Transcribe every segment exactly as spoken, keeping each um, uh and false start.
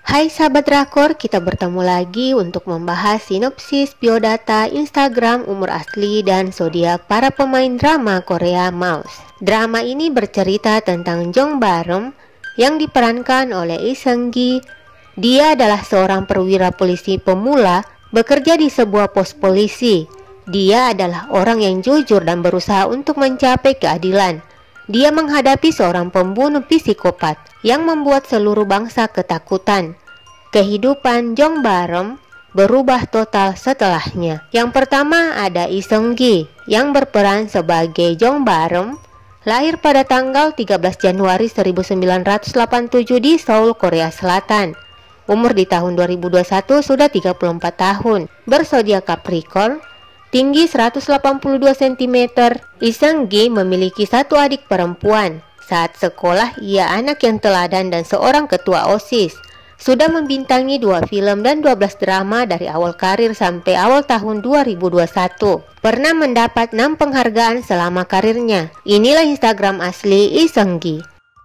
Hai sahabat drakor, kita bertemu lagi untuk membahas sinopsis biodata Instagram, umur asli, dan zodiak para pemain drama Korea Mouse. Drama ini bercerita tentang Jong Bareum yang diperankan oleh Lee Seung Gi. Dia adalah seorang perwira polisi pemula bekerja di sebuah pos polisi. Dia adalah orang yang jujur dan berusaha untuk mencapai keadilan. Dia menghadapi seorang pembunuh psikopat yang membuat seluruh bangsa ketakutan. Kehidupan Jong Bareum berubah total setelahnya. Yang pertama ada Lee Seung Gi yang berperan sebagai Jong Bareum, lahir pada tanggal tiga belas Januari seribu sembilan ratus delapan puluh tujuh di Seoul, Korea Selatan. Umur di tahun dua ribu dua puluh satu sudah tiga puluh empat tahun, berzodiak Capricorn, tinggi seratus delapan puluh dua sentimeter. Lee Seung Gi memiliki satu adik perempuan. Saat sekolah, ia anak yang teladan dan seorang ketua OSIS. Sudah membintangi dua film dan dua belas drama dari awal karir sampai awal tahun dua ribu dua puluh satu. Pernah mendapat enam penghargaan selama karirnya. Inilah Instagram asli Lee Seung Gi.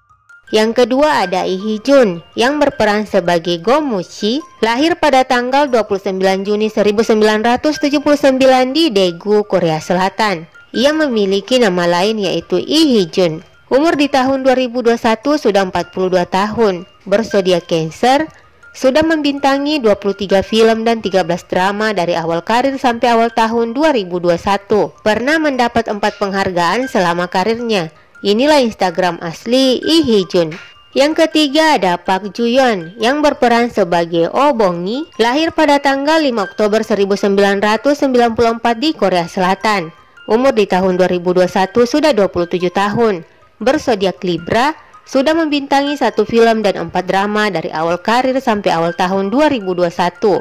Yang kedua ada Lee Hee Jun yang berperan sebagai Go Mu-chi, lahir pada tanggal dua puluh sembilan Juni seribu sembilan ratus tujuh puluh sembilan di Daegu, Korea Selatan. Ia memiliki nama lain yaitu Lee Hee Jun. Umur di tahun dua ribu dua puluh satu sudah empat puluh dua tahun, berzodiak Cancer, sudah membintangi dua puluh tiga film dan tiga belas drama dari awal karir sampai awal tahun dua ribu dua puluh satu. Pernah mendapat empat penghargaan selama karirnya. Inilah Instagram asli Lee Hee Jun. Yang ketiga ada Park Ju Yeon yang berperan sebagai Oh Bong-gi, lahir pada tanggal lima Oktober seribu sembilan ratus sembilan puluh empat di Korea Selatan. Umur di tahun dua ribu dua puluh satu sudah dua puluh tujuh tahun, berzodiak Libra, sudah membintangi satu film dan empat drama dari awal karir sampai awal tahun dua ribu dua puluh satu.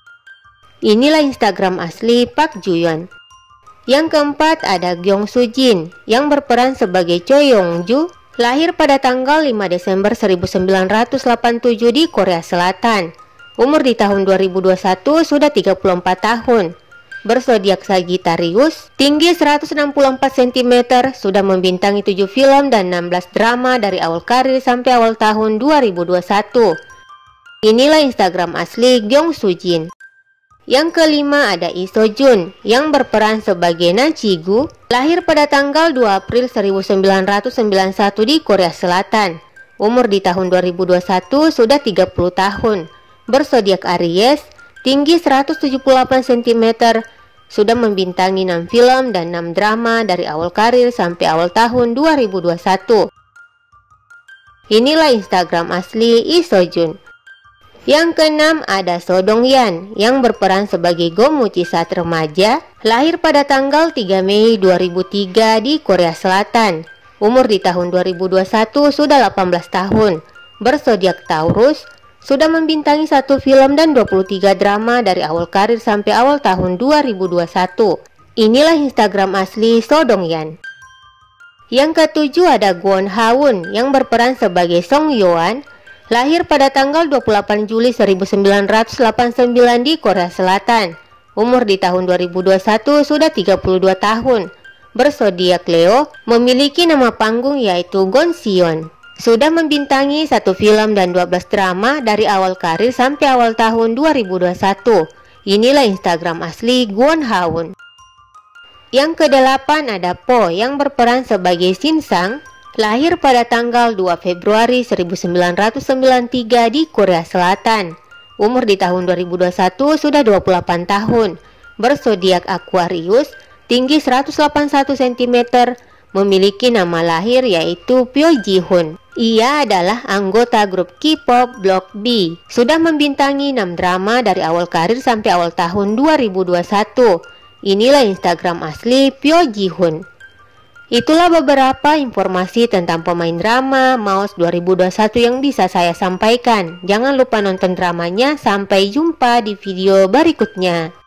Inilah Instagram asli Park Ju Yeon. Yang keempat ada Gyeong Soo Jin yang berperan sebagai Choi Yong Ju, lahir pada tanggal lima Desember seribu sembilan ratus delapan puluh tujuh di Korea Selatan. Umur di tahun dua ribu dua puluh satu sudah tiga puluh empat tahun, berzodiak Sagittarius, tinggi seratus enam puluh empat sentimeter, sudah membintangi tujuh film dan enam belas drama dari awal karir sampai awal tahun dua ribu dua puluh satu. Inilah Instagram asli Gyeong Soo Jin. Yang kelima ada Lee So Jun yang berperan sebagai Na Chi Gu, lahir pada tanggal dua April seribu sembilan ratus sembilan puluh satu di Korea Selatan. Umur di tahun dua ribu dua puluh satu sudah tiga puluh tahun, berzodiak Aries, tinggi seratus tujuh puluh delapan sentimeter, sudah membintangi enam film dan enam drama dari awal karir sampai awal tahun dua ribu dua puluh satu. Inilah Instagram asli Lee So Jun. Yang keenam ada So Dong Yan yang berperan sebagai Go Mu-chi saat remaja, lahir pada tanggal tiga Mei dua ribu tiga di Korea Selatan. Umur di tahun dua ribu dua puluh satu sudah delapan belas tahun, berzodiak Taurus, sudah membintangi satu film dan dua puluh tiga drama dari awal karir sampai awal tahun dua ribu dua puluh satu. Inilah Instagram asli So Dong Yan. Yang ketujuh ada Kwon Ha-won yang berperan sebagai Song Yoan, lahir pada tanggal dua puluh delapan Juli seribu sembilan ratus delapan puluh sembilan di Korea Selatan. Umur di tahun dua ribu dua puluh satu sudah tiga puluh dua tahun, berzodiak Leo, memiliki nama panggung yaitu Gon Sion. Sudah membintangi satu film dan dua belas drama dari awal karir sampai awal tahun dua ribu dua puluh satu. Inilah Instagram asli Kwon Ha-won. Yang kedelapan ada Po yang berperan sebagai Shin Sang, lahir pada tanggal dua Februari seribu sembilan ratus sembilan puluh tiga di Korea Selatan. Umur di tahun dua ribu dua puluh satu sudah dua puluh delapan tahun, berzodiak Aquarius, tinggi seratus delapan puluh satu sentimeter, memiliki nama lahir yaitu Pyo Ji Hoon. Ia adalah anggota grup K-pop Block B. Sudah membintangi enam drama dari awal karir sampai awal tahun dua ribu dua puluh satu. Inilah Instagram asli Pyo Ji Hoon. Itulah beberapa informasi tentang pemain drama Mouse dua ribu dua puluh satu yang bisa saya sampaikan. Jangan lupa nonton dramanya. Sampai jumpa di video berikutnya.